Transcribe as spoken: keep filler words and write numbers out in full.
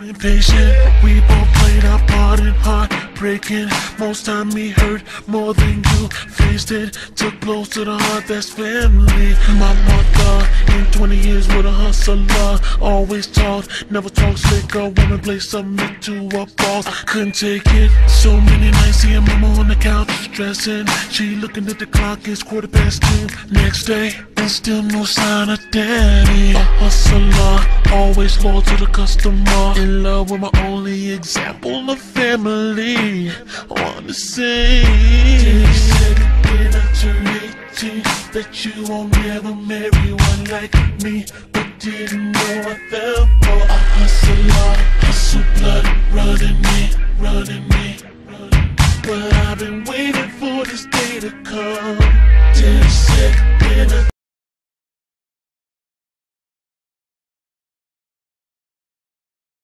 Impatient, we both played our part in heartbreaking. Most time me hurt more than you faced it. Took blows to the heart, that's family. My mother, in twenty years with a hustler. Always talked, never talked slick. A woman play submit to a boss. Couldn't take it. So many nights seeing mama on the couch stressing. She looking at the clock, it's quarter past two. Next day, and still no sign of daddy. A hustler, always loyal to the customer. In love with my only example of family. I wanna say, you said when I turned eighteen that you won't never marry one like me, but didn't know I fell for a hustler. Hustle blood running me, running me, running me. But I've been waiting for this day to come.